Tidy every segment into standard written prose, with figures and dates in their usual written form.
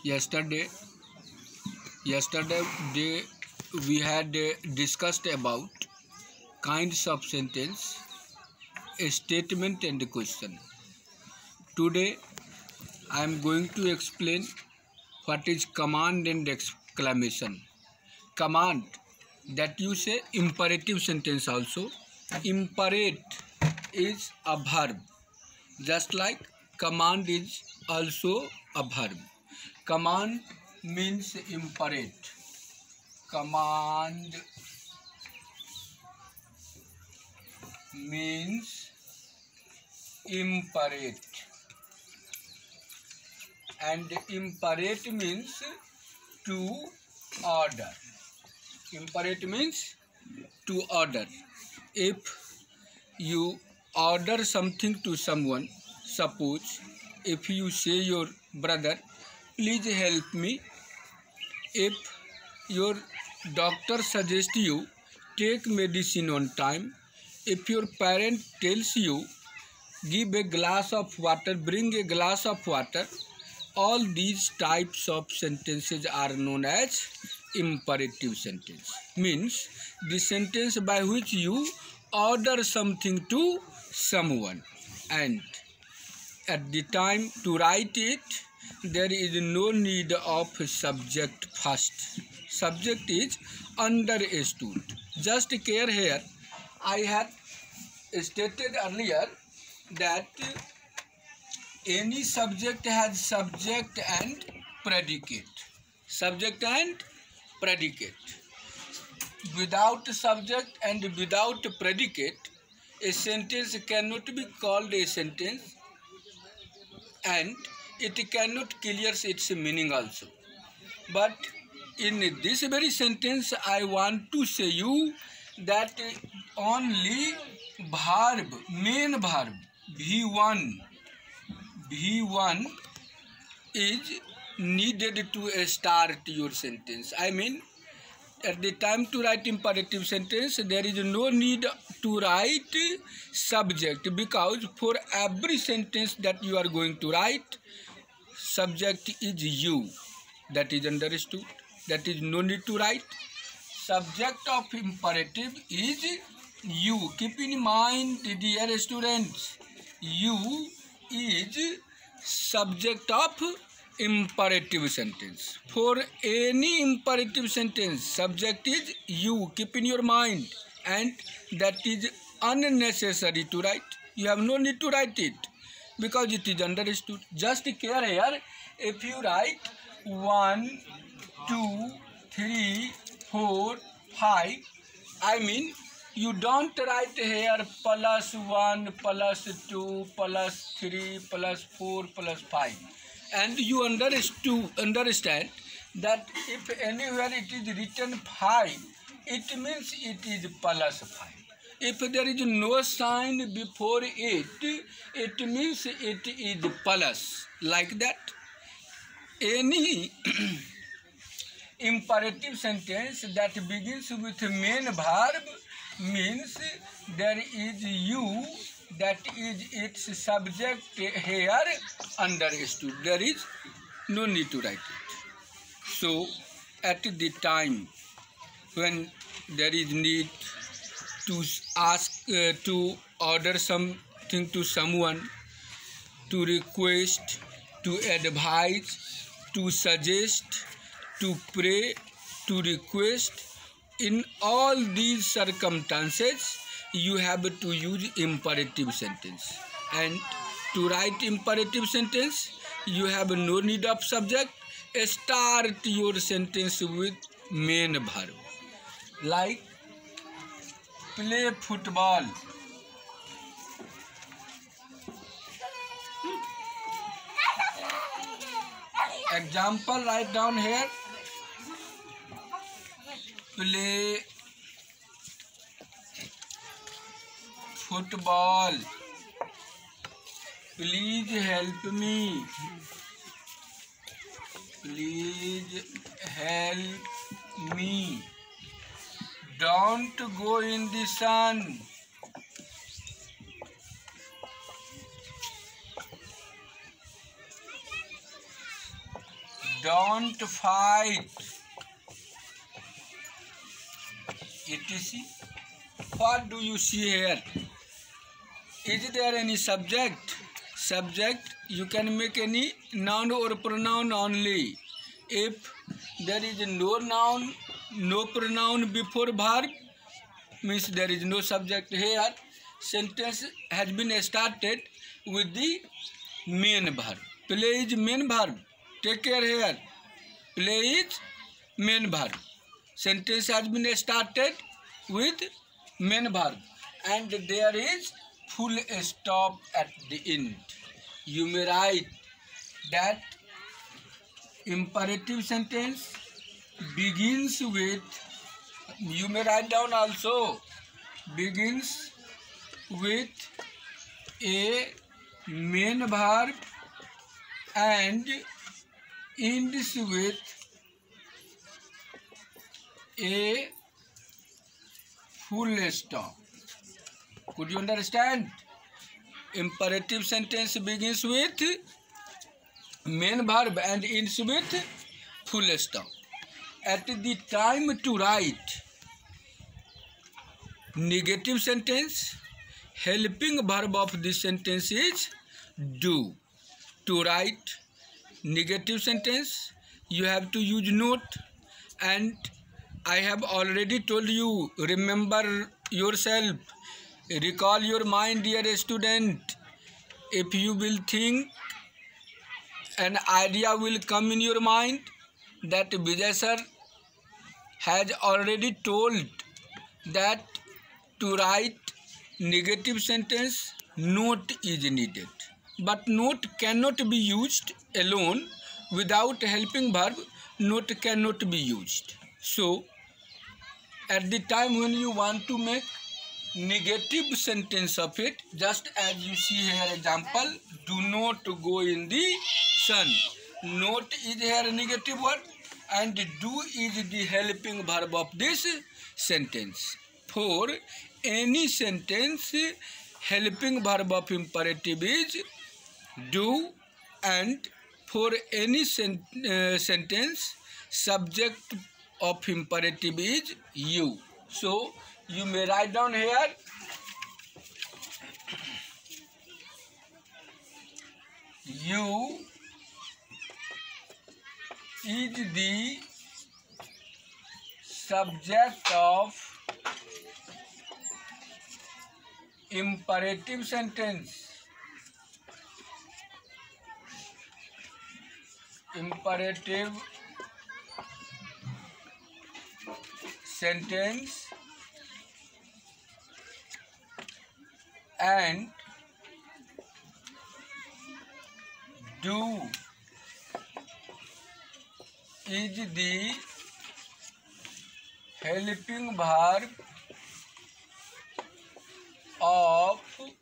Yesterday, yesterday we had discussed about kinds of sentence, a statement and a question. Today I am going to explain what is command and exclamation. Command, that you say imperative sentence also. Imperate is a verb, just like command is also a verb. Command means imperate. Command means imperate, and imperate means to order. Imperate means to order. If you order something to someone, suppose if you say your brother, please help me. If your doctor suggests you take medicine on time, if your parent tells you give a glass of water, bring a glass of water, all these types of sentences are known as imperative sentence. Means the sentence by which you order something to someone, and at the time to write it, there is no need of subject first. Subject is understood. Just care here, I had stated earlier that any subject has subject and predicate. Subject and predicate. Without subject and without predicate, a sentence cannot be called a sentence, and it cannot clear its meaning also. But in this very sentence, I want to say you that only verb, main verb, V1 is needed to start your sentence. I mean, at the time to write imperative sentence, there is no need to write subject, because for every sentence that you are going to write, subject is you. That is understood. That is no need to write. Subject of imperative is you. Keep in mind, dear students, you is subject of imperative sentence. For any imperative sentence, subject is you. Keep in your mind, and that is unnecessary to write. You have no need to write it, because it is understood. Just care here, if you write 1, 2, 3, 4, 5, I mean, you don't write here +1, +2, +3, +4, +5. And you understand that if anywhere it is written 5, it means it is +5. If there is no sign before it, it means it is plus. Like that, any imperative sentence that begins with main verb means there is you, that is its subject here understood. There is no need to write it. So at the time when there is need to ask, to order something to someone, to request, to advise, to suggest, to pray, to request, in all these circumstances, you have to use imperative sentence. And to write imperative sentence, you have no need of subject. Start your sentence with main verb. Like play football. Example, write down here. Play football. Please help me. Please help me. Don't go in the sun. don't fight, etc. What do you see here? Is there any subject? Subject, you can make any noun or pronoun only. If there is no noun, no pronoun before verb, means there is no subject here. Sentence has been started with the main verb. Play is main verb. Take care here. Play is main verb. Sentence has been started with main verb. And there is full stop at the end. You may write that imperative sentence begins with, you may write down also, begins with a main verb and ends with a full stop. Could you understand? Imperative sentence begins with main verb and ends with full stop. At the time to write negative sentence, helping verb of this sentence is do. To write negative sentence, you have to use not, and I have already told you, remember yourself, recall your mind, dear student. If you will think, an idea will come in your mind that Vijay sir has already told that to write negative sentence, not is needed. But not cannot be used alone. Without helping verb, not cannot be used. So, at the time when you want to make negative sentence of it, just as you see here example, do not go in the sun. Not is here negative word and do is the helping verb of this sentence. For any sentence, helping verb of imperative is do, and for any sentence, subject of imperative is you. So, you may write down here, you is the subject of imperative sentence. Imperative sentence and do is the helping verb of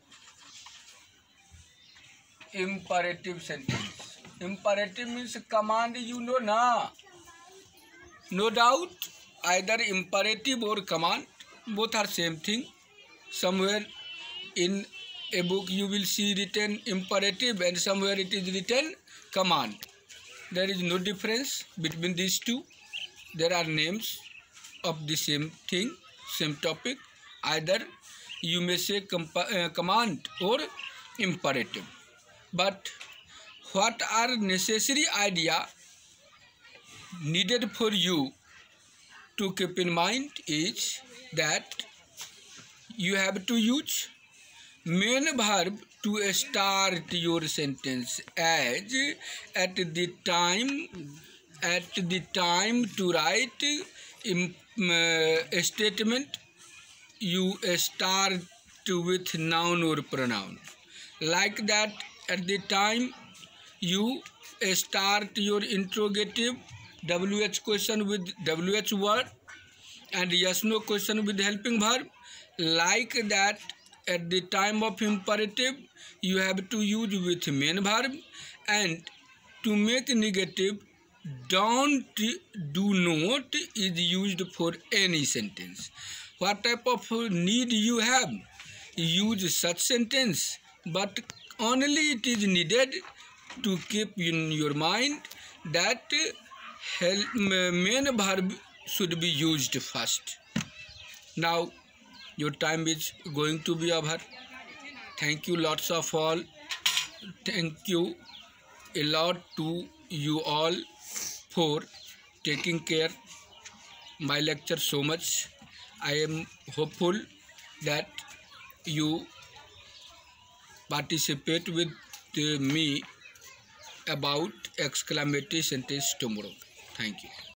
imperative sentence. Imperative means command, you know na. No doubt, either imperative or command, both are same thing. Somewhere in a book you will see written imperative and somewhere it is written command. There is no difference between these two. There are names of the same thing, same topic. Either you may say command or imperative. But what are necessary idea needed for you to keep in mind is that you have to use main verb to start your sentence, as at the time to write a statement, you start with noun or pronoun. Like that, at the time you start your interrogative WH question with WH word and yes no question with helping verb. Like that, at the time of imperative you have to use with main verb, and to make negative, don't, do not is used for any sentence. What type of need you have? Use such sentence, but only it is needed to keep in your mind that main verb should be used first. Now your time is going to be over. Thank you lots of all. Thank you a lot to you all for taking care my lecture so much. I am hopeful that you participate with me about exclamatory sentence tomorrow. Thank you.